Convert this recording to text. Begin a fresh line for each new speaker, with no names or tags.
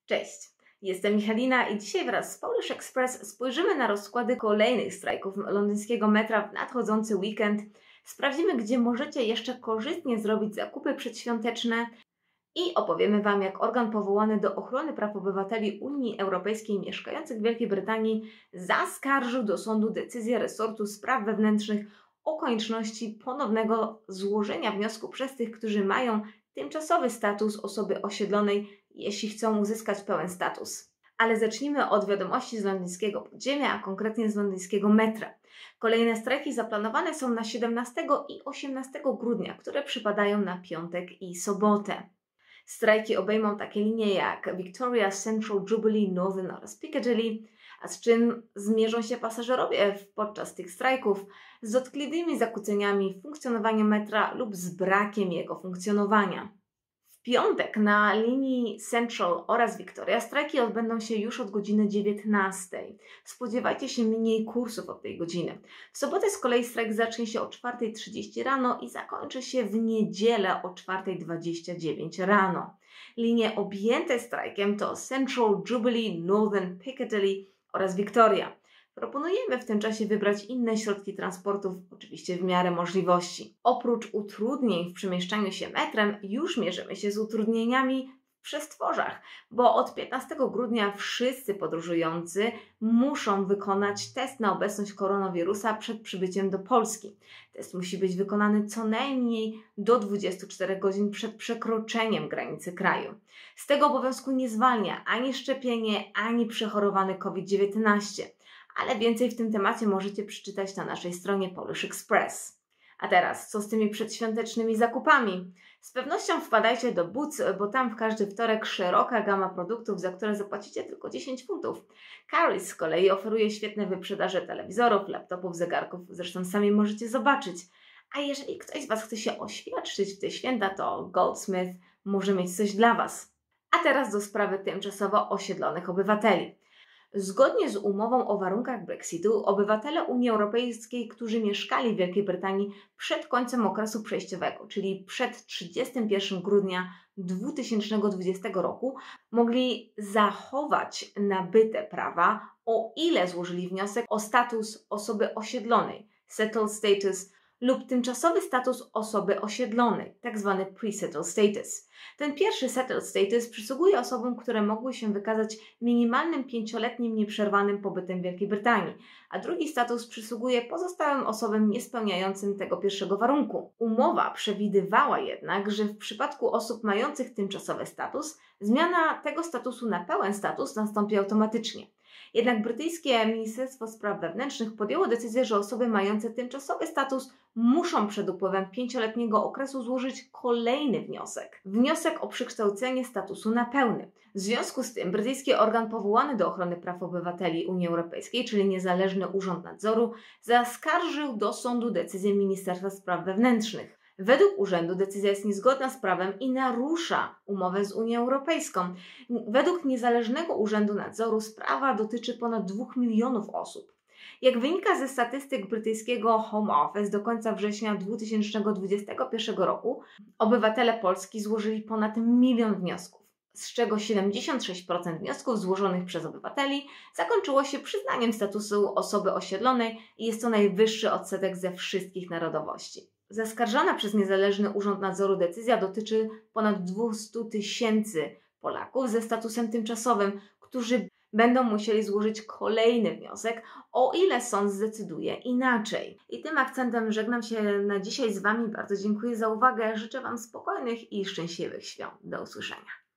Cześć, jestem Michalina i dzisiaj wraz z Polish Express spojrzymy na rozkłady kolejnych strajków londyńskiego metra w nadchodzący weekend. Sprawdzimy, gdzie możecie jeszcze korzystnie zrobić zakupy przedświąteczne i opowiemy Wam, jak organ powołany do ochrony praw obywateli Unii Europejskiej mieszkających w Wielkiej Brytanii zaskarżył do sądu decyzję resortu spraw wewnętrznych o konieczności ponownego złożenia wniosku przez tych, którzy mają tymczasowy status osoby osiedlonej, jeśli chcą uzyskać pełen status. Ale zacznijmy od wiadomości z londyńskiego podziemia, a konkretnie z londyńskiego metra. Kolejne strajki zaplanowane są na 17 i 18 grudnia, które przypadają na piątek i sobotę. Strajki obejmą takie linie jak Victoria, Central, Jubilee, Northern oraz Piccadilly. A z czym zmierzą się pasażerowie podczas tych strajków? Z dotkliwymi zakłóceniami funkcjonowania metra lub z brakiem jego funkcjonowania. W piątek na linii Central oraz Victoria strajki odbędą się już od godziny 19. Spodziewajcie się mniej kursów od tej godziny. W sobotę z kolei strajk zacznie się o 4:30 rano i zakończy się w niedzielę o 4:29 rano. Linie objęte strajkiem to Central, Jubilee, Northern, Piccadilly oraz Victoria. Proponujemy w tym czasie wybrać inne środki transportu, oczywiście w miarę możliwości. Oprócz utrudnień w przemieszczaniu się metrem, już mierzymy się z utrudnieniami w przestworzach, bo od 15 grudnia wszyscy podróżujący muszą wykonać test na obecność koronawirusa przed przybyciem do Polski. Test musi być wykonany co najmniej do 24 godzin przed przekroczeniem granicy kraju. Z tego obowiązku nie zwalnia ani szczepienie, ani przechorowany COVID-19. Ale więcej w tym temacie możecie przeczytać na naszej stronie Polish Express. A teraz, co z tymi przedświątecznymi zakupami? Z pewnością wpadajcie do Boots, bo tam w każdy wtorek szeroka gama produktów, za które zapłacicie tylko 10 funtów. Currys z kolei oferuje świetne wyprzedaże telewizorów, laptopów, zegarków, zresztą sami możecie zobaczyć. A jeżeli ktoś z Was chce się oświadczyć w te święta, to Goldsmith może mieć coś dla Was. A teraz do sprawy tymczasowo osiedlonych obywateli. Zgodnie z umową o warunkach Brexitu, obywatele Unii Europejskiej, którzy mieszkali w Wielkiej Brytanii przed końcem okresu przejściowego, czyli przed 31 grudnia 2020 roku, mogli zachować nabyte prawa, o ile złożyli wniosek o status osoby osiedlonej, settled status, lub tymczasowy status osoby osiedlonej, tzw. pre-settled status. Ten pierwszy settled status przysługuje osobom, które mogły się wykazać minimalnym 5-letnim nieprzerwanym pobytem w Wielkiej Brytanii, a drugi status przysługuje pozostałym osobom niespełniającym tego pierwszego warunku. Umowa przewidywała jednak, że w przypadku osób mających tymczasowy status, zmiana tego statusu na pełen status nastąpi automatycznie. Jednak brytyjskie Ministerstwo Spraw Wewnętrznych podjęło decyzję, że osoby mające tymczasowy status muszą przed upływem 5-letniego okresu złożyć kolejny wniosek. Wniosek o przekształcenie statusu na pełny. W związku z tym brytyjski organ powołany do ochrony praw obywateli Unii Europejskiej, czyli Niezależny Urząd Nadzoru, zaskarżył do sądu decyzję Ministerstwa Spraw Wewnętrznych. Według urzędu decyzja jest niezgodna z prawem i narusza umowę z Unią Europejską. Według Niezależnego Urzędu Nadzoru sprawa dotyczy ponad 2 milionów osób. Jak wynika ze statystyk brytyjskiego Home Office, do końca września 2021 roku obywatele Polski złożyli ponad 1 milion wniosków, z czego 76% wniosków złożonych przez obywateli zakończyło się przyznaniem statusu osoby osiedlonej i jest to najwyższy odsetek ze wszystkich narodowości. Zaskarżona przez Niezależny Urząd Nadzoru decyzja dotyczy ponad 200 000 Polaków ze statusem tymczasowym, którzy będą musieli złożyć kolejny wniosek, o ile sąd zdecyduje inaczej. I tym akcentem żegnam się na dzisiaj z Wami. Bardzo dziękuję za uwagę. Życzę Wam spokojnych i szczęśliwych świąt. Do usłyszenia.